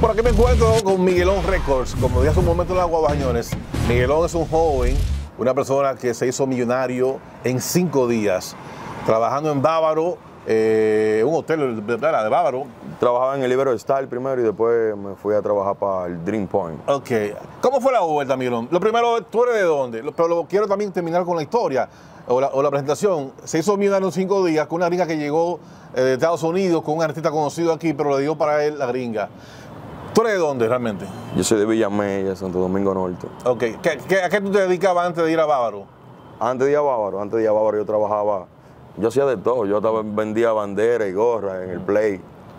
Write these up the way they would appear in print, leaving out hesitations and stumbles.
Por aquí me encuentro con Miguelón Records. Como dije hace un momento en las Guabañones, Miguelón es un joven, una persona que se hizo millonario en 5 días, trabajando en Bávaro, un hotel de Bávaro. Trabajaba en el Ibero Star primero y después me fui a trabajar para el Dream Point. Ok. ¿Cómo fue la vuelta, Miguelón? Lo primero, ¿tú eres de dónde? Pero quiero también terminar con la historia o la presentación. Se hizo millonario en 5 días con una gringa que llegó de Estados Unidos, con un artista conocido aquí, pero le dio para él la gringa. ¿Tú eres de dónde realmente? Yo soy de Villamella, Santo Domingo Norte. Ok. ¿A qué tú te dedicabas antes de ir a Bávaro? Antes de ir a Bávaro yo trabajaba, yo hacía de todo. Yo vendía bandera y gorra en el Play.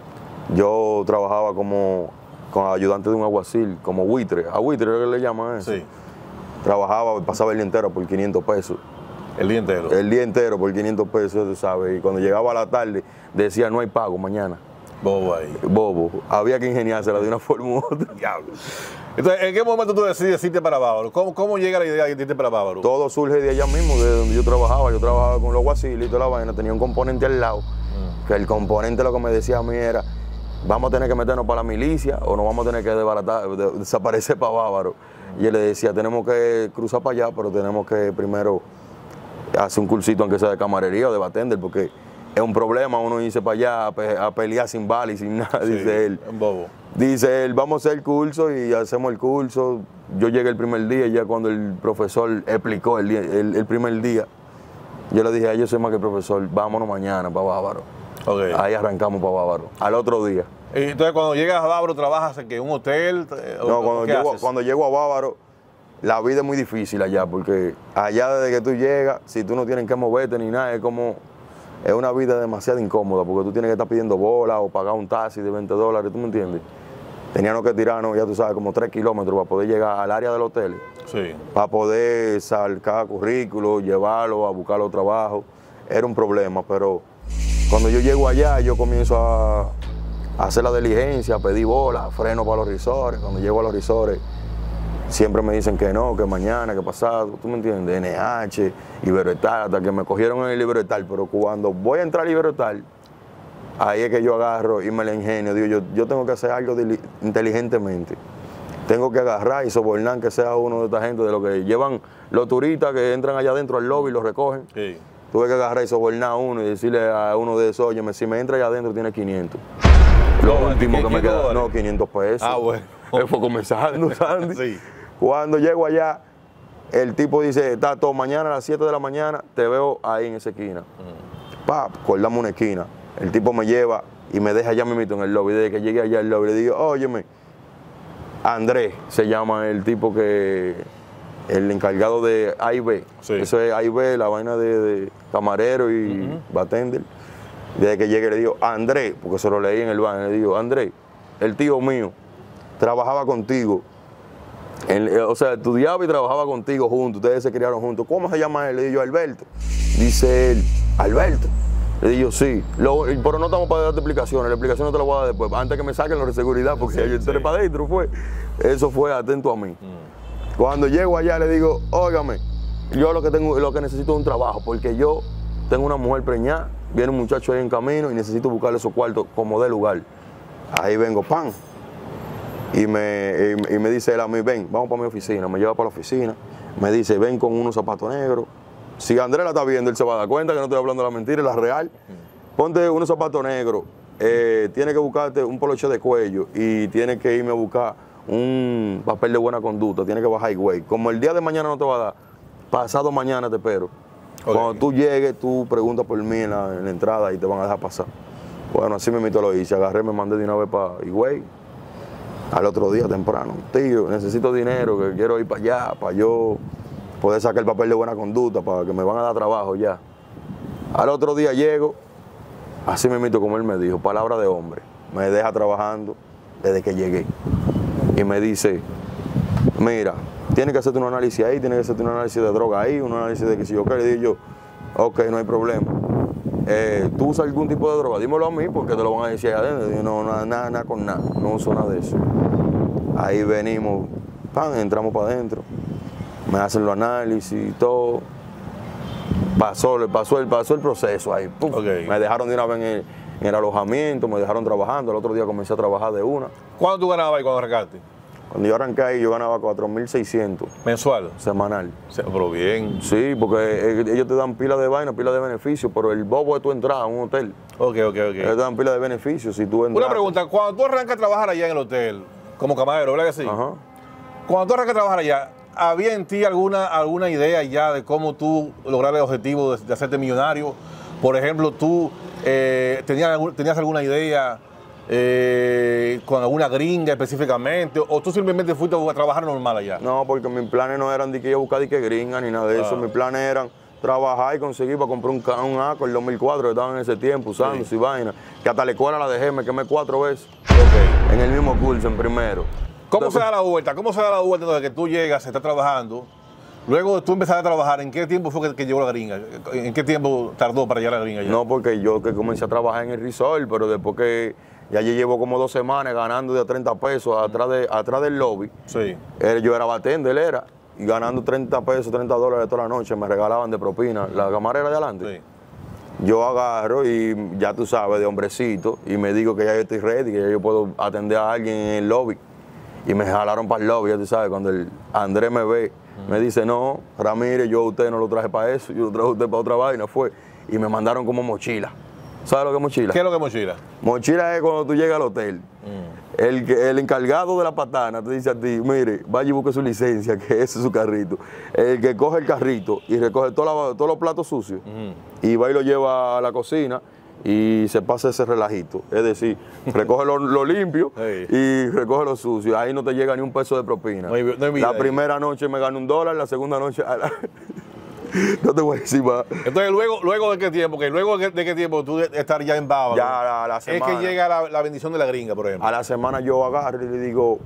Yo trabajaba como ayudante de un alguacil, como buitre. A buitre es que le llaman eso. Sí. Trabajaba, pasaba el día entero por 500 pesos. El día entero. El día entero por 500 pesos, tú sabes. Y cuando llegaba a la tarde, decía, no hay pago mañana. Bobo ahí. Bobo. Había que ingeniársela de una forma u otra. Diablo. Entonces, ¿en qué momento tú decides irte para Bávaro? ¿Cómo llega la idea de irte para Bávaro? Todo surge de allá mismo, de donde yo trabajaba. Yo trabajaba con los guaciles y toda la vaina. Tenía un componente al lado. Que el componente lo que me decía a mí era, vamos a tener que meternos para la milicia o nos vamos a tener que desaparecer para Bávaro. Y él le decía, tenemos que cruzar para allá, pero tenemos que primero hacer un cursito, aunque sea de camarería o de bartender, porque es un problema uno irse para allá a pelear sin bala y sin nada, sí, dice él. Un bobo. Dice él, vamos a hacer el curso y hacemos el curso. Yo llegué el primer día, ya cuando el profesor explicó el primer día, yo le dije, yo soy más que el profesor, vámonos mañana para Bávaro. Okay. Ahí arrancamos para Bávaro, al otro día. Y entonces cuando llegas a Bávaro, ¿trabajas en un hotel? No, cuando llego a Bávaro, la vida es muy difícil allá, porque allá desde que tú llegas, si tú no tienes que moverte ni nada, es una vida demasiado incómoda, porque tú tienes que estar pidiendo bola o pagar un taxi de $20, ¿tú me entiendes? Teníamos que tirarnos, ya tú sabes, como 3 kilómetros para poder llegar al área del hotel. Sí. Para poder sacar currículo, llevarlo, a buscar los trabajos. Era un problema, pero cuando yo llego allá, yo comienzo a hacer la diligencia, a pedir bola, freno para los risores. Cuando llego a los risores, siempre me dicen que no, que mañana, que pasado, ¿tú me entiendes? NH, Iberoestar, hasta que me cogieron en el Iberoestar, pero cuando voy a entrar al Iberoestar, ahí es que yo agarro y me la ingenio, digo, yo tengo que hacer algo inteligentemente. Tengo que agarrar y sobornar que sea uno de esta gente, de lo que llevan los turistas que entran allá adentro al lobby y los recogen. Sí. Tuve que agarrar y sobornar a uno y decirle a uno de esos, oye, si me entra allá adentro tiene 500. Lo último que me queda, no, 500 pesos. Ah, bueno. Él fue comenzando, Sandy. Sí. Cuando llego allá, el tipo dice, Tato, mañana a las 7 de la mañana te veo ahí en esa esquina. Acordamos una esquina. El tipo me lleva y me deja allá mismito en el lobby. Desde que llegué allá al lobby, le digo, óyeme, Andrés se llama el tipo el encargado de A y B. Sí. Eso es A y B, la vaina de camarero y bartender. Desde que llegué le digo, Andrés, porque se lo leí en el baño, le digo, Andrés, el tío mío trabajaba contigo, o sea, estudiaba y trabajaba contigo juntos, ustedes se criaron juntos. ¿Cómo se llama él? Le digo, Alberto. Dice él, Alberto. Le digo, sí, pero no estamos para darte explicaciones, la explicación no te la voy a dar después, antes que me saquen los de seguridad, porque yo entré para adentro, eso fue atento a mí. Cuando llego allá le digo, óigame, yo lo que necesito es un trabajo, porque yo tengo una mujer preñada, viene un muchacho ahí en camino y necesito buscarle esos cuartos como de lugar. Ahí vengo, pan. Y me dice él a mí, ven, vamos para mi oficina. Me lleva para la oficina, me dice, ven con unos zapatos negros. Si Andrés la está viendo, él se va a dar cuenta que no estoy hablando la mentira, es la real. Ponte unos zapatos negros, tienes que buscarte un poloche de cuello y tienes que irme a buscar un papel de buena conducta, tienes que bajar highway. Como el día de mañana no te va a dar, pasado mañana te espero. Okay. Cuando tú llegues, tú preguntas por mí en la entrada y te van a dejar pasar. Bueno, así mismo lo hice, agarré, me mandé de una vez para highway. Al otro día temprano, tío, necesito dinero, que quiero ir para allá, para yo poder sacar el papel de buena conducta, para que me van a dar trabajo ya. Al otro día llego, así mismo como él me dijo, palabra de hombre, me deja trabajando desde que llegué. Y me dice, mira, tienes que hacerte un análisis ahí, tienes que hacerte un análisis de droga ahí, un análisis de que si yo quiero, y digo yo, ok, no hay problema. ¿Tú usas algún tipo de droga? Dímelo a mí porque te lo van a decir allá adentro. Digo, no, nada con nada, no uso nada de eso. Ahí venimos, entramos para adentro, me hacen los análisis y todo. Pasó el proceso ahí. Okay. Me dejaron de una vez en el alojamiento, me dejaron trabajando, el otro día comencé a trabajar de una. ¿Cuánto tú ganabas ahí cuando arrancaste? Cuando yo arranqué ahí, yo ganaba 4.600 ¿Mensual? semanal. Pero bien. Sí, porque ellos te dan pila de vaina, pila de beneficios, pero el bobo es tu entrada a un hotel. Ok. Ellos te dan pila de beneficios si tú entras. Una pregunta, cuando tú arrancas a trabajar allá en el hotel, como camarero, ¿verdad que sí? Ajá. Cuando tú arrancas a trabajar allá, ¿había en ti alguna idea ya de cómo tú lograr el objetivo de hacerte millonario? Por ejemplo, tú tenías alguna idea con alguna gringa específicamente, o tú simplemente fuiste a trabajar normal allá? No, porque mis planes no eran de que yo buscar de que gringa ni nada de eso. Mis planes eran trabajar y conseguir para comprar un Accord, el 2004, que estaban en ese tiempo usando y vaina. Que hasta la escuela la dejé, me quemé 4 veces. En el mismo curso, en primero. ¿Cómo se da la vuelta? ¿Cómo se da la vuelta desde que tú llegas, estás trabajando? Luego de tú empezar a trabajar, ¿en qué tiempo fue que llegó la gringa? ¿En qué tiempo tardó para llegar la gringa ya? No, porque yo que comencé a trabajar en el resort, pero después que ya yo llevo como 2 semanas ganando de 30 pesos atrás del lobby. Sí. Yo era bartender, y ganando 30 pesos, 30 dólares toda la noche, me regalaban de propina. La camarera de adelante. Sí. Yo agarro y ya tú sabes, de hombrecito, y me digo que ya yo estoy ready, que ya yo puedo atender a alguien en el lobby. Y me jalaron para el lobby, ya tú sabes, cuando el Andrés me ve, me dice, no, Ramírez, yo a usted no lo traje para eso, yo lo traje a usted para otra vaina, fue. Y me mandaron como mochila. ¿Sabes lo que es mochila? ¿Qué es lo que es mochila? Mochila es cuando tú llegas al hotel. El encargado de la patana te dice a ti, mire, vaya y busque su licencia, que ese es su carrito. El que coge el carrito y recoge todos los platos sucios y va y lo lleva a la cocina y se pasa ese relajito. Es decir, recoge lo limpio y recoge lo sucio. Ahí no te llega ni un peso de propina. La primera noche me gano $1, la segunda noche... No te voy a decir más. Entonces, luego de qué tiempo, de qué tiempo tú de estar ya en Bávaro, ya la semana, es que llega la bendición de la gringa, por ejemplo. A la semana yo agarro y le digo,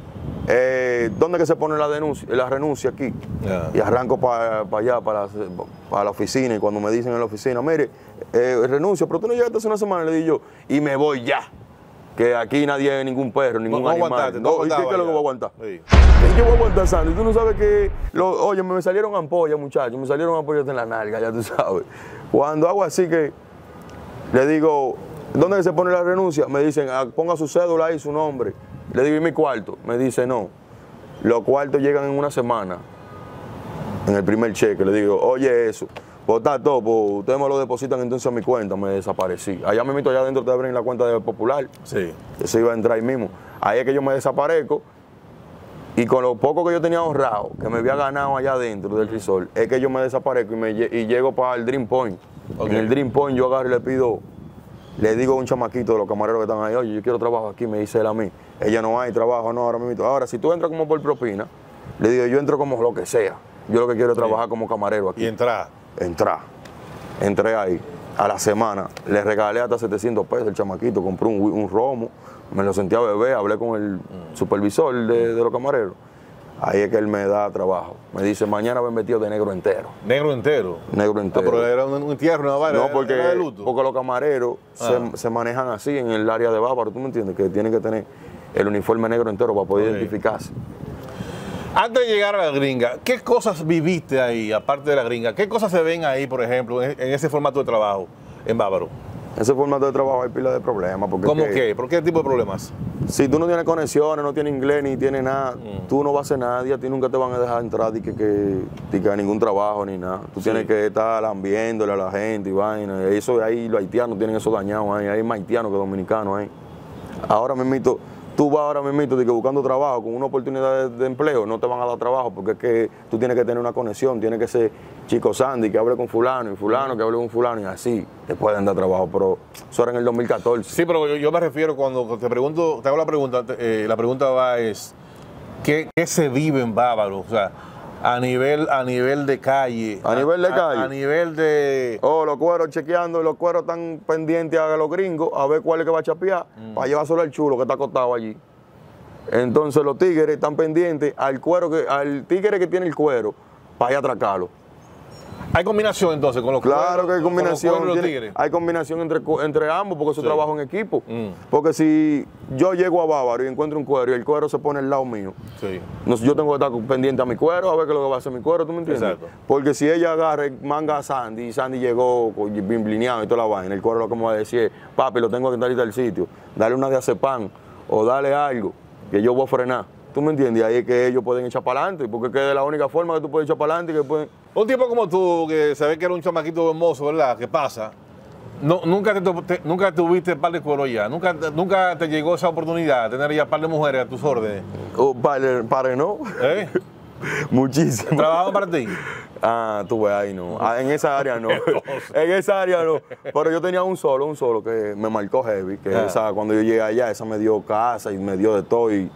¿dónde que se pone la renuncia aquí? Y arranco para allá, para la oficina, y cuando me dicen en la oficina, mire, renuncio, pero tú no llegaste hace una semana, le digo yo, y me voy ya. Que aquí nadie es ningún perro, ningún animal. ¿Y qué es lo que voy a aguantar? Sí. ¿Qué voy a aguantar, Sandy? Tú no sabes que... Oye, me salieron ampollas, muchachos. Me salieron ampollas en la nalga, ya tú sabes. Cuando hago así que... Le digo, ¿dónde se pone la renuncia? Me dicen, ponga su cédula ahí, su nombre. Le digo, ¿y mi cuarto? Me dice, no. Los cuartos llegan en una semana. En el primer cheque. Le digo, oye, eso. Pues está todo, pues ustedes me lo depositan entonces a mi cuenta, me desaparecí. Allá me meto allá adentro te abren la cuenta de Popular. Sí. Eso iba a entrar ahí mismo. Ahí es que yo me desaparezco y con lo poco que yo tenía ahorrado, que me había ganado allá adentro del resort, es que yo me desaparezco y llego para el Dream Point. En el Dream Point yo agarro y le digo a un chamaquito de los camareros que están ahí, oye, yo quiero trabajo aquí, me dice él a mí. Ella no hay trabajo, no, ahora mismo. Ahora, si tú entras como por propina, le digo, yo entro como lo que sea. Yo lo que quiero es trabajar como camarero aquí. Y entrar. Entré ahí. A la semana le regalé hasta 700 pesos el chamaquito, compré un romo, me lo sentí a beber, hablé con el supervisor de los camareros. Ahí es que él me da trabajo. Me dice, mañana ven vestido de negro entero. ¿Negro entero? Negro entero. Pero era un entierro, una vaina. No, porque, era de luto. Porque los camareros se manejan así en el área de Bávaro, ¿tú me entiendes? Que tienen que tener el uniforme negro entero para poder identificarse. Antes de llegar a la gringa, ¿qué cosas viviste ahí, aparte de la gringa? ¿Qué cosas se ven ahí, por ejemplo, en ese formato de trabajo en Bávaro? En ese formato de trabajo hay pila de problemas. ¿Cómo qué? ¿Por qué tipo de problemas? Si tú no tienes conexiones, no tienes inglés, ni tienes nada, tú no vas a hacer nadie, a ti nunca te van a dejar entrar que a ningún trabajo ni nada. Tú tienes que estar lambiéndole a la gente y vaina. Y eso ahí los haitianos tienen eso dañado ahí. Hay más haitianos que dominicanos ahí. Ahora mismito, tú vas ahora mismo buscando trabajo con una oportunidad de empleo, no te van a dar trabajo porque es que tú tienes que tener una conexión, tienes que ser Chico Sandy que hable con fulano y fulano que hable con fulano y así te pueden dar trabajo, pero eso era en el 2014. Sí, pero yo me refiero cuando te pregunto, te hago la pregunta va es, ¿qué se vive en Bávaro? O sea, a nivel de calle. A nivel de calle. A nivel de... Los cueros chequeando, los cueros están pendientes a los gringos, a ver cuál es que va a chapear, para llevárselo al chulo que está acostado allí. Entonces los tigres están pendientes al tigre que tiene el cuero, para ir a atracarlo. Hay combinación entonces con los Claro que hay combinación. con los tigres. Hay combinación entre ambos porque eso trabajo en equipo. Porque si yo llego a Bávaro y encuentro un cuero y el cuero se pone al lado mío, yo tengo que estar pendiente a mi cuero a ver qué es lo que va a hacer mi cuero, ¿tú me entiendes? Exacto. Porque si ella agarra y manga a Sandy y Sandy llegó bien blineado y toda la vaina, el cuero lo que me va a decir es, papi, lo tengo que dar al sitio, dale una de azepam o dale algo que yo voy a frenar. ¿Tú me entiendes? Ahí es que ellos pueden echar para adelante, porque es la única forma que tú puedes echar para adelante. Que pueden... Un tipo como tú, que se ve que era un chamaquito hermoso, ¿verdad? ¿Qué pasa? No, nunca tuviste par de cuero ya. Nunca te llegó esa oportunidad de tener ya par de mujeres a tus órdenes. Pare no. ¿Eh? Muchísimo. ¿Trabajaban para ti? Ah, tú ves, ahí no. En esa área no. En esa área no. Pero yo tenía un solo que me marcó heavy. Que esa, cuando yo llegué allá, esa me dio casa y me dio de todo. Y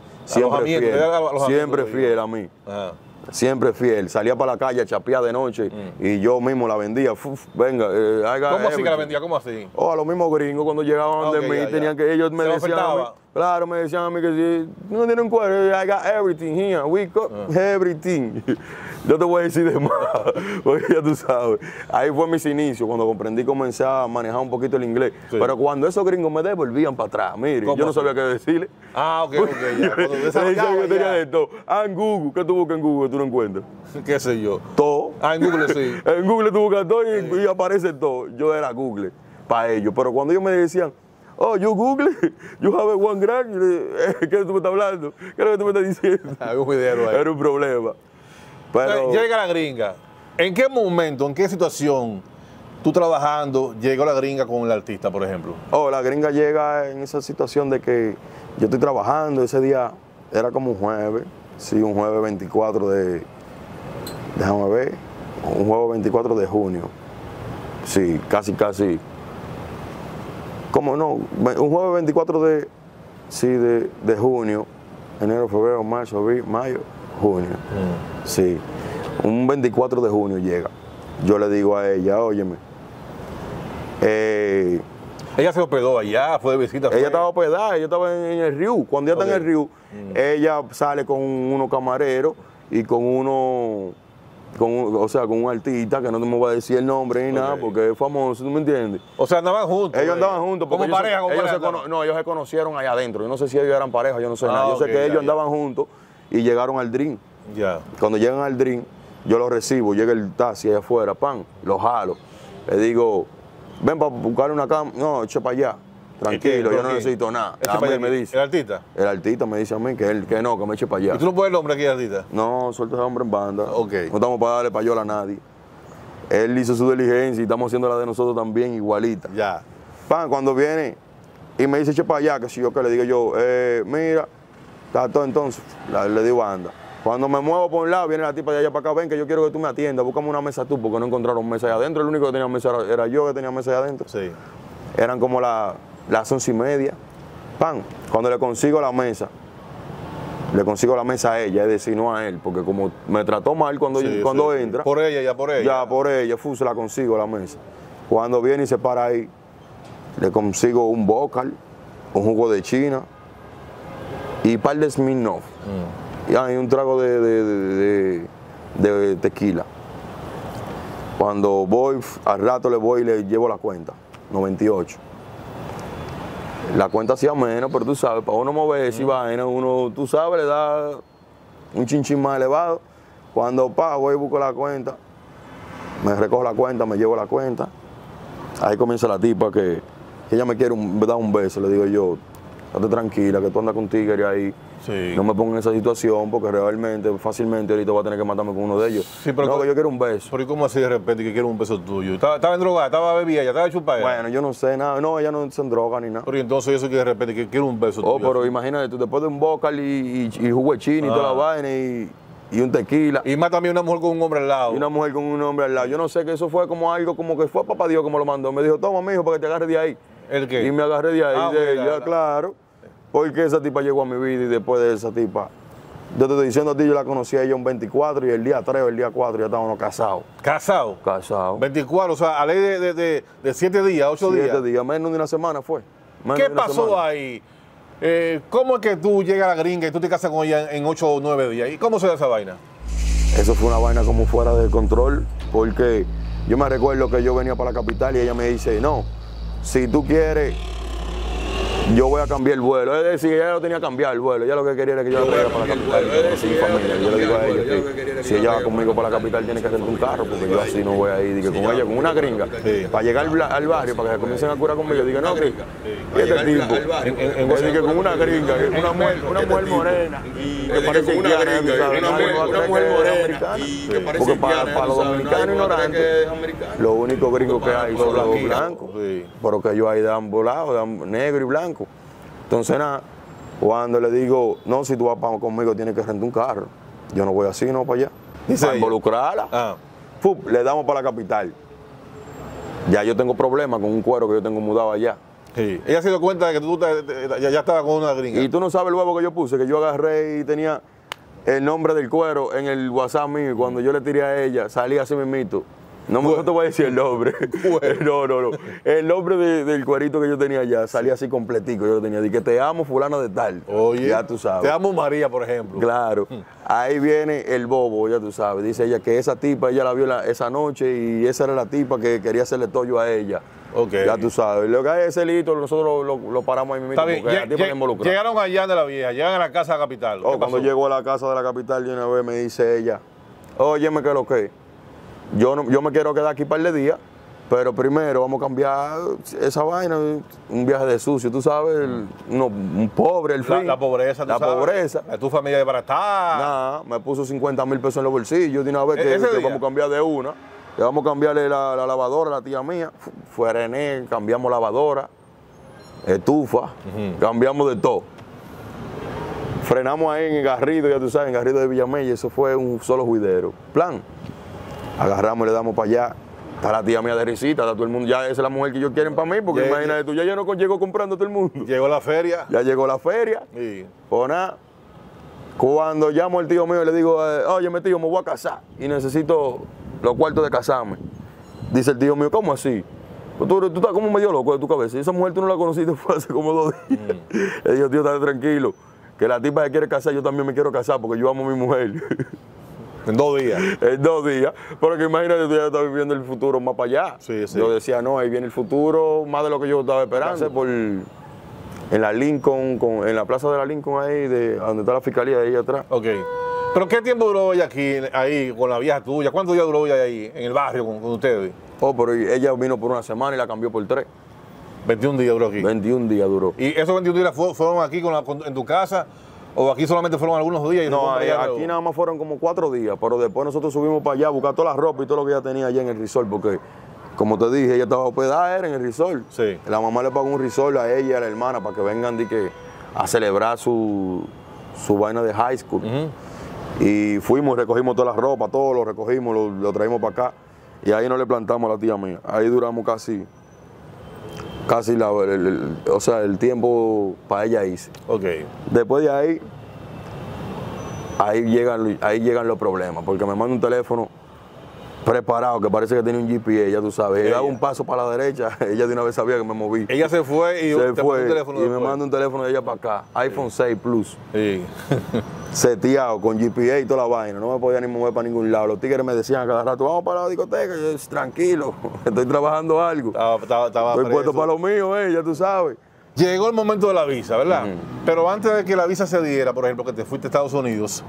siempre fiel a mí. Ajá. Siempre fiel. Salía para la calle a chapear de noche y yo mismo la vendía. Venga, ¿cómo así que la vendía? ¿Cómo así? A los mismos gringos cuando llegaban de mí, tenían que ellos me decían a mí, claro, me decían a mí que si no tienen cuero, I got everything here, we got everything. Yo te voy a decir de más, porque ya tú sabes. Ahí fue mis inicios, cuando comprendí, comencé a manejar un poquito el inglés. Sí. Pero cuando esos gringos me devolvían para atrás, mire, yo no sabía qué decirle. Ah, ok, ya. Cuando yo tenía de todo. En Google, ¿qué tú buscas en Google? Tú no encuentras. ¿Qué sé yo? Todo. En Google sí. En Google tú buscas todo y aparece todo. Yo era Google para ellos. Pero cuando ellos me decían, oh, you Google, you have one grand, ¿qué tú me estás hablando? ¿Qué es lo que tú me estás diciendo? Era un problema. Pero... Llega la gringa. ¿En qué momento, en qué situación, tú trabajando, llegó la gringa con el artista, por ejemplo? La gringa llega en esa situación de que yo estoy trabajando, ese día era como un jueves, sí, un jueves 24 de, déjame ver, un jueves 24 de junio, sí, casi, ¿cómo no? Un jueves 24 de junio, enero, febrero, marzo, abril, mayo, junio. Sí, un 24 de junio llega. Yo le digo a ella, óyeme. Ella se hospedó allá, fue de visita. Ella estaba hospedada, ella estaba en el Río. Cuando ella está en el Río, ella sale con unos camareros y con un artista que no me voy a decir el nombre ni nada porque es famoso, ¿tú me entiendes? O sea, andaban juntos. Ellos andaban juntos. ¿Como pareja? Ellos se conocieron allá adentro. Yo no sé si ellos eran pareja, yo no sé nada. Yo sé que ellos andaban juntos y llegaron al Dream. Cuando llegan al Dream, yo los recibo, llega el taxi allá afuera, los jalo. Le digo, ven para buscar una cama. No, eche para allá. Tranquilo, yo no necesito nada. Me dice. ¿El artista? El artista me dice a mí que me eche para allá. ¿Y tú no puedes el hombre aquí, artista? No, suelta ese hombre en banda. Ok. No estamos para darle payola a nadie. Él hizo su diligencia y estamos haciendo la de nosotros también igualita. Ya. Cuando viene y me dice eche para allá, que si yo que le digo yo, mira, está todo entonces, le digo anda. Cuando me muevo por un lado, viene la tipa de allá para acá, ven que yo quiero que tú me atiendas, búscame una mesa tú, porque no encontraron mesa allá adentro. El único que tenía mesa era yo que tenía mesa allá adentro. Sí. Eran como las 11:30. Cuando le consigo la mesa a ella, es decir, no a él, porque como me trató mal cuando entra. Por ella. Ya, por ella, se la consigo la mesa. Cuando viene y se para ahí, le consigo un vocal, un jugo de China y un par de Smirnoff. Y un trago de tequila. Cuando voy, al rato le voy y le llevo la cuenta, 98. La cuenta hacía menos, pero tú sabes, para uno moverse y vaina, uno, tú sabes, le da un chinchín más elevado. Cuando voy y busco la cuenta, me recojo la cuenta, me llevo la cuenta. Ahí comienza la tipa que ella me quiere dar un beso. Le digo yo, estate tranquila, que tú andas con tigre ahí. Sí. No me pongo en esa situación porque realmente, fácilmente, ahorita voy a tener que matarme con uno de ellos. Sí, pero no, que yo quiero un beso. Pero ¿y cómo así de repente que quiero un beso tuyo? ¿Estaba en droga? ¿Estaba bebida? ¿Ya estaba chupada? Bueno, yo no sé nada. No, ella no se en droga ni nada. Pero entonces eso que de repente que quiero un beso tuyo. Pero imagínate, tú después de un vocal y jugo de chino y toda la vaina y un tequila. Y más también una mujer con un hombre al lado. Y una mujer con un hombre al lado. Yo no sé, que eso fue como algo, como que fue papá Dios que me lo mandó. Me dijo, toma, mijo, para que te agarres de ahí. ¿El qué? Y me agarré de ahí, de ella, claro. Porque esa tipa llegó a mi vida y después de esa tipa, yo te estoy diciendo a ti, yo la conocí a ella un 24 y el día 3 o el día 4 ya estábamos casados. ¿Casados? Casados. 24, o sea, a ley de 7 días, 8 días. 7 días, menos de una semana fue. ¿Qué pasó ahí? ¿Cómo es que tú llegas a la gringa y tú te casas con ella en 8 o 9 días? ¿Y cómo se da esa vaina? Eso fue una vaina como fuera de control, porque Yo me recuerdo que yo venía para la capital y ella me dice, no, si tú quieres, yo voy a cambiar el vuelo. Es decir, ella no tenía que cambiar el vuelo, ella lo que quería era que yo fuera para la capital, sin familia. Yo le digo a ella que si ella va conmigo para la capital tiene que rentar un carro, porque yo así no voy a ir, con ella, con una gringa, para llegar al barrio, para que se comiencen a curar conmigo. Yo digo, no, que este tipo, con una gringa, una mujer morena, que parece haitiana, una mujer morena, porque para los dominicanos ignorantes, los únicos gringos que hay son los blancos, pero que yo hay de ambos lados, negro y blanco. Entonces nada, cuando le digo, no, si tú vas conmigo tienes que rentar un carro. Yo no voy así, no para allá. Para involucrarla. Le damos para la capital. Ya yo tengo problemas con un cuero que yo tengo mudado allá. Sí. Ella se dio cuenta de que tú ya estabas con una gringa. Y tú no sabes el huevo que yo puse, que yo agarré y tenía el nombre del cuero en el WhatsApp mío. Y cuando yo le tiré a ella, salía así mismito. No te voy a decir el nombre. No. El nombre del cuerito que yo tenía allá salía así completico. Yo lo tenía. Dije, te amo, fulana de tal. Oye, ya tú sabes. Te amo, María, por ejemplo. Claro. Ahí viene el bobo, ya tú sabes. Dice ella que esa tipa, ella la vio esa noche y esa era la tipa que quería hacerle tollo a ella. Okay. Ya tú sabes. Lo que hay ese lito, nosotros lo paramos ahí mismo. Llegaron allá de la vieja, llegan a la casa de la capital. Cuando llegó a la casa de la capital, de una vez me dice ella, óyeme, ¿qué es lo que? Yo me quiero quedar aquí un par de días, pero primero vamos a cambiar esa vaina, un viaje de sucio, tú sabes, un pobre, el fin. La pobreza, tú sabes. Pobreza. Tu familia de baratar. Nada, me puso 50,000 pesos en los bolsillos de una vez que vamos a cambiar de una. Que vamos a cambiarle la lavadora a la tía mía. Fue René, cambiamos lavadora, estufa, cambiamos de todo. Frenamos ahí en Garrido, ya tú sabes, en Garrido de Villamella, eso fue un solo juidero. Plan. Agarramos y le damos para allá. Está la tía mía de risita, está todo el mundo. Ya esa es la mujer que ellos quieren para mí, porque imagínate tú, ya no llegó comprando todo el mundo. Llegó la feria. Ya llegó la feria. Sí. Pues nada, cuando llamo al tío mío, le digo, oye, tío, me voy a casar y necesito los cuartos de casarme. Dice el tío mío, ¿cómo así? Pues tú estás como medio loco de tu cabeza. Y esa mujer tú no la conociste fue hace como 2 días. Le digo, tío, estate tranquilo, que la tipa que quiere casar, yo también me quiero casar porque yo amo a mi mujer. En 2 días. En 2 días. Porque imagínate, tú ya estás viviendo el futuro más para allá. Sí. Yo decía, no, ahí viene el futro más de lo que yo estaba esperando. En la Lincoln, en la plaza de la Lincoln ahí, donde está la fiscalía de ahí atrás. Ok. ¿Pero qué tiempo duró ella aquí, ahí, con la vieja tuya? ¿Cuántos días duró ella ahí, en el barrio, con ustedes? Pero ella vino por 1 semana y la cambió por 3. 21 días duró aquí. 21 días duró. ¿Y esos 21 días fueron aquí en tu casa? ¿O aquí solamente fueron algunos días? No, aquí nada más fueron como 4 días, pero después nosotros subimos para allá a buscar toda la ropa y todo lo que ella tenía allá en el resort, porque, como te dije, ella estaba hospedada en el resort. Sí. La mamá le pagó un resort a ella y a la hermana para que vengan a celebrar su vaina de high school. Y fuimos, recogimos toda la ropa, todo lo recogimos, lo traímos para acá. Y ahí no le plantamos a la tía mía. Ahí duramos casi el tiempo para ella irse. Ok. Después de ahí llegan los problemas, porque me manda un teléfono preparado, que parece que tiene un GPS, ya tú sabes. Ella daba un paso para la derecha, ella de una vez sabía que me moví. Ella se fue y te mandó un teléfono y me manda un teléfono de ella para acá, iPhone 6 Plus. Sí. Seteado, con GPS y toda la vaina, no me podía ni mover para ningún lado. Los tigres me decían a cada rato, vamos para la discoteca. Y yo, tranquilo, estoy trabajando algo. Estoy puesto para lo mío, ya tú sabes. Llegó el momento de la visa, ¿verdad? Pero antes de que la visa se diera, por ejemplo, que te fuiste a Estados Unidos,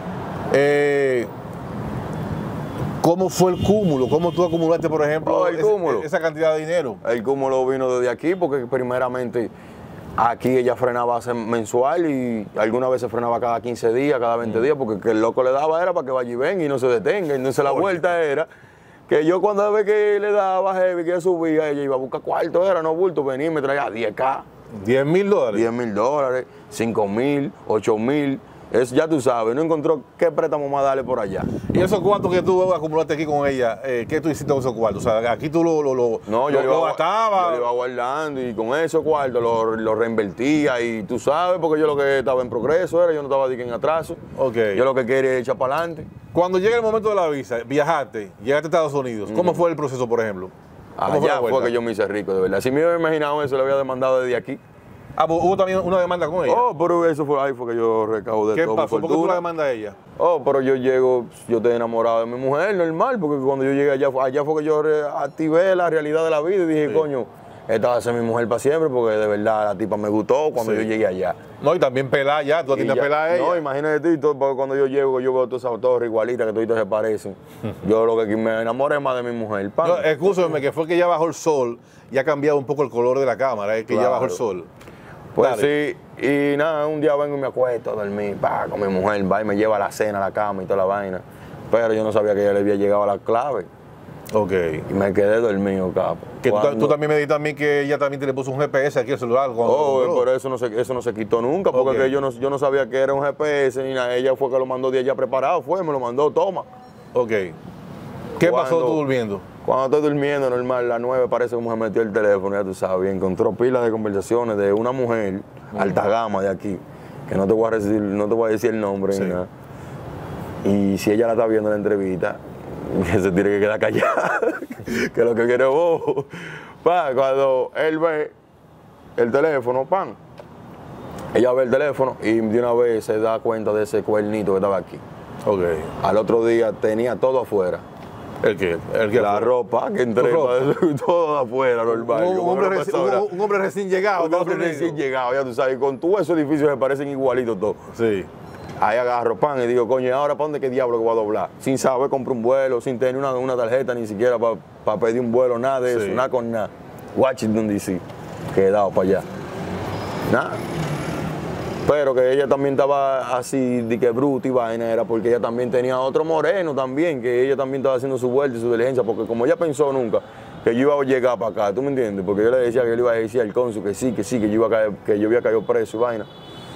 ¿cómo fue el cúmulo? ¿Cómo tú acumulaste, por ejemplo, esa cantidad de dinero? El cúmulo vino desde aquí, porque primeramente aquí ella frenaba mensual y algunas veces frenaba cada 15 días, cada 20 días, porque el loco le daba era para que vaya y venga y no se detenga. Entonces la vuelta era que yo cuando ve que le daba heavy, que subía, ella iba a buscar cuarto, no bulto, venía y me traía 10K. $10,000. $10,000, 5,000, 8,000. Eso ya tú sabes, no encontró qué préstamo más darle por allá. ¿Y esos cuartos que tú acumulaste aquí con ella, qué tú hiciste con esos cuartos? O sea, aquí tú lo gastabas. Yo lo iba guardando y con esos cuartos lo reinvertía y tú sabes, porque yo lo que estaba en progreso yo no estaba en atraso. Okay. Yo lo que quería era echar para adelante. Cuando llega el momento de la visa, viajaste, llegaste a Estados Unidos, ¿cómo fue el proceso, por ejemplo? Allá fue que yo me hice rico, de verdad. Si me hubiera imaginado eso, lo había demandado desde aquí. Ah, pues hubo también una demanda con ella. Oh, pero eso fue, ahí fue que yo recaudé ¿Qué todo pasó? mi ¿Por qué tú la fortuna. demandas a ella? Oh, pero yo llego, yo estoy enamorado de mi mujer, normal, porque cuando yo llegué allá fue que yo activé la realidad de la vida y dije, Sí. coño, esta va a ser mi mujer para siempre, porque de verdad la tipa me gustó cuando Sí. yo llegué allá. No, y también pelada ya, tú Y tienes ya- pelada a ella. No, imagínate tú, porque cuando yo llego, yo veo todas esas torres igualitas que toditas se parecen. Yo lo que me enamoré más de mi mujer. Pan. No, escúchame, que fue que ya bajó el sol y ha cambiado un poco el color de la cámara, es que ya Claro. bajó el sol. Pues Dale. sí, y nada, un día vengo y me acuesto a dormir, con mi mujer, va y me lleva a la cena, a la cama y toda la vaina. Pero yo no sabía que ella le había llegado a la clave Ok. y me quedé dormido, capo. Que tú Cuando- también me dijiste a mí que ella también te le puso un GPS aquí al celular. Cuando Oh, lo compró. pero eso no se quitó nunca, porque Ok. que yo no sabía que era un GPS ni nada. Ella fue que lo mandó de allá preparado, me lo mandó, toma. Ok. ¿Qué pasó Cuando- tú durmiendo? Cuando estoy durmiendo, normal, a las 9 parece como se metió el teléfono, ya tú sabes, y encontró pilas de conversaciones de una mujer, alta gama de aquí, que no te voy a decir el nombre Sí. ni nada. Y si ella la está viendo en la entrevista, que se tiene que quedar callada, que lo que quiere es vos. Cuando él ve el teléfono, ella ve el teléfono y de una vez se da cuenta de ese cuernito que estaba aquí. Ok. Al otro día tenía todo afuera. ¿El qué? ¿El qué? La ropa que entré, ¿Tu ropa? todo afuera, normal. Un como hombre, no pasó nada. un hombre recién llegado. Un hombre Estados Unidos. recién llegado, ya tú sabes, con todos esos edificios se parecen igualitos todos. Sí. Ahí agarro pan y digo, coño, ¿y ahora para dónde qué diablo que voy a doblar? Sin saber, compro un vuelo, sin tener una tarjeta ni siquiera para pedir un vuelo, nada de Sí. eso, nada con nada. Washington DC, quedado para allá. Nada. Pero que ella también estaba así, de que bruta y vaina, era porque ella también tenía otro moreno también, que ella también estaba haciendo su vuelta y su diligencia, porque como ella pensó nunca que yo iba a llegar para acá, ¿tú me entiendes? Porque yo le decía que yo le iba a decir al cónsul que sí, que yo iba a caer, que yo había caído preso y vaina.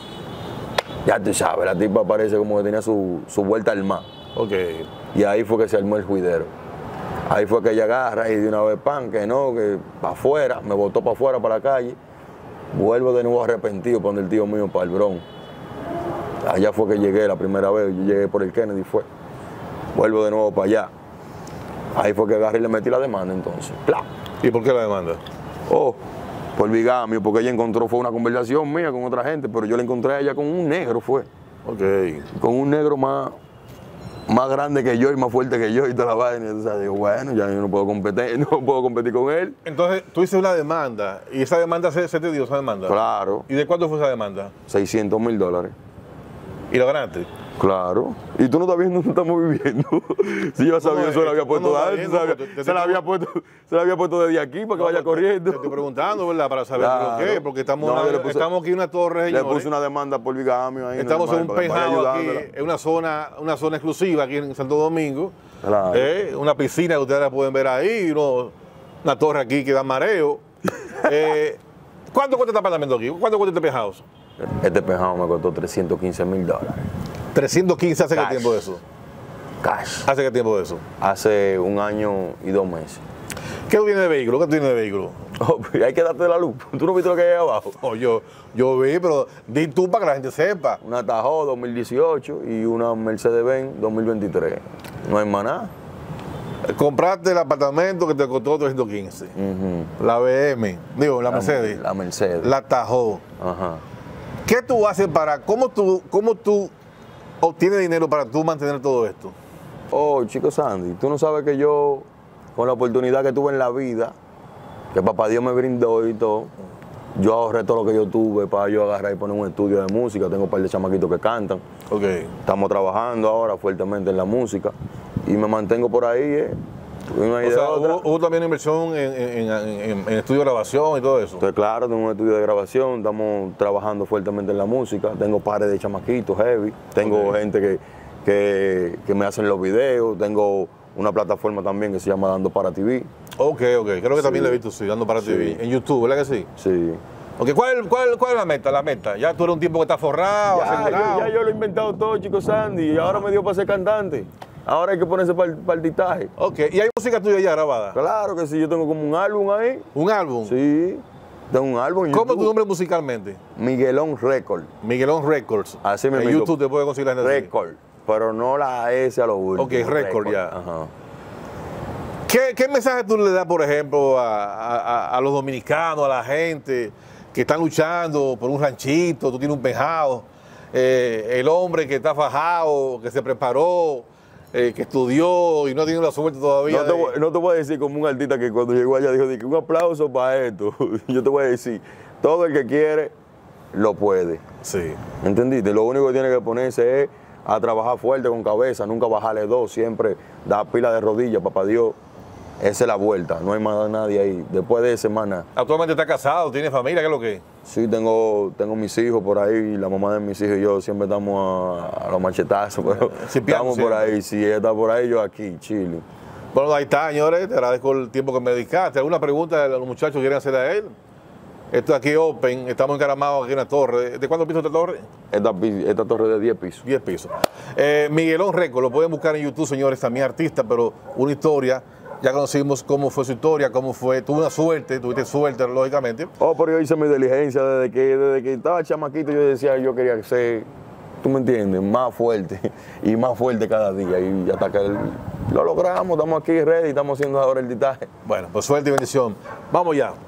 Ya tú sabes, la tipa parece como que tenía su vuelta al mar. Ok. Y ahí fue que se armó el juidero. Ahí fue que ella agarra y de una vez pan, que no, que para afuera, me botó para afuera, para la calle. Vuelvo de nuevo arrepentido para donde el tío mío, para el Bronx. Allá fue que llegué la primera vez, yo llegué por el Kennedy, fue. Vuelvo de nuevo para allá. Ahí fue que agarré y le metí la demanda entonces. ¡Pla! ¿Y por qué la demanda? Oh, por bigamio, porque ella encontró, fue una conversación mía con otra gente, pero yo la encontré a ella con un negro, fue. Ok. Con un negro más grande que yo y más fuerte que yo y toda la vaina. O sea, digo, bueno, ya yo no puedo competir con él. Entonces, tú hiciste una demanda y esa demanda se te dio, esa demanda. Claro, ¿Y de cuánto fue esa demanda? $600,000. ¿Y lo ganaste? Claro. Y tú no estás viendo dónde estamos viviendo. Si yo sabía, No, eso lo había puesto no, antes, no, se la había puesto desde aquí para que vaya corriendo. Te estoy preguntando, ¿verdad? Para saber Claro. lo que es, porque estamos, No, yo le puse- estamos aquí en una torre, Le señores. puse una demanda por bigamio ahí. Estamos en un normal, para que vaya penthouse aquí, ayudándola. en una zona exclusiva aquí en Santo Domingo. Claro. Una piscina que ustedes la pueden ver ahí, una torre aquí que da mareo. ¿Cuánto cuesta este apartamento aquí? ¿Cuánto cuesta este penthouse? Este penthouse me costó $315,000. 315, ¿hace qué Cash. tiempo de eso? Cash. ¿Hace qué tiempo de eso? Hace 1 año y 2 meses. ¿Qué tú tienes de vehículo? ¿Qué tú tienes de vehículo? Oh, hay que darte la luz. ¿Tú no viste lo que hay ahí abajo? Oh, yo vi, pero di tú para que la gente sepa. Una Tahoe 2018 y una Mercedes-Benz 2023. No hay más nada. Compraste el apartamento que te costó 315. La BM, digo, la Mercedes. La Mercedes. La Tahoe. Ajá. ¿Qué tú haces cómo tú obtienes dinero para tú mantener todo esto? Oh, chico Sandy, tú no sabes que yo, con la oportunidad que tuve en la vida, que papá Dios me brindó y todo, yo ahorré todo lo que yo tuve para yo agarrar y poner un estudio de música. Tengo un par de chamaquitos que cantan. Ok. Estamos trabajando ahora fuertemente en la música y me mantengo por ahí, una O idea sea, otra. hubo también inversión en estudio de grabación y todo eso. Entonces, claro, tengo un estudio de grabación, estamos trabajando fuertemente en la música, tengo pares de chamaquitos heavy, tengo Ok. gente que me hacen los videos, tengo una plataforma también que se llama Dando Para TV. Ok. Creo que también Sí. le he visto, sí, dando para Sí. TV. En YouTube, ¿verdad que sí? Sí. Ok, ¿cuál es la meta? La meta. Ya tú eres un tipo que está forrado, asegurado. Ya yo lo he inventado todo, chico Sandy, y ahora me dio para ser cantante. Ahora hay que ponerse para el ditaje. Ok, ¿y hay música tuya ya grabada? Claro que sí, yo tengo como un álbum ahí. ¿Un álbum? Sí, tengo un álbum en ¿Cómo es tu YouTube. nombre musicalmente? Miguelón Record. Miguelón Records. Así me En invito. YouTube te puede conseguir la gente así. Record, pero no la S a lo último. Ok, Record, ya. Ajá. ¿Qué mensaje tú le das, por ejemplo, a los dominicanos, a la gente que están luchando por un ranchito, tú tienes un pejado, el hombre que está fajado, que se preparó, que estudió y no ha tenido la suerte todavía. No te voy a decir como un artista que cuando llegó allá dijo que un aplauso para esto. Yo te voy a decir, todo el que quiere lo puede. Sí. ¿Entendiste? Lo único que tiene que ponerse es a trabajar fuerte con cabeza, nunca bajarle dos, siempre dar pila de rodillas, papá Dios. Esa es la vuelta, no hay más nadie ahí. Después de semana. Actualmente está casado, tiene familia, ¿qué es lo que es? Sí, tengo mis hijos por ahí, la mamá de mis hijos y yo siempre estamos a los machetazos, pero estamos por ahí. Si ella está por ahí, yo aquí, chile. Bueno, ahí está, señores, te agradezco el tiempo que me dedicaste. ¿Alguna pregunta de los muchachos quieren hacer a él? Esto aquí Open, estamos encaramados aquí en la torre. ¿De cuántos pisos esta torre? Esta torre de 10 pisos. 10 pisos. Miguelón Records, lo pueden buscar en YouTube, señores, también artista, pero una historia. Ya conocimos cómo fue su historia, cómo fue. Tuviste suerte, lógicamente. Pero yo hice mi diligencia desde que estaba chamaquito. Yo decía, yo quería ser, tú me entiendes, más fuerte y más fuerte cada día. Y hasta que lo logramos, estamos aquí ready, estamos haciendo ahora el ditaje. Bueno, pues suerte y bendición. Vamos ya.